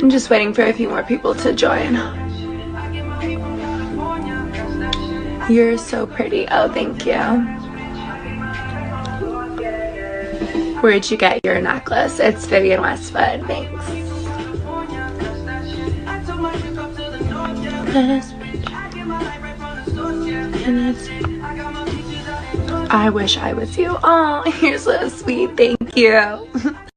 I'm just waiting for a few more people to join. You're so pretty. Oh, thank you. Where'd you get your necklace? It's Vivienne Westwood. Thanks. I wish I was you. Oh, you're so sweet. Thank you.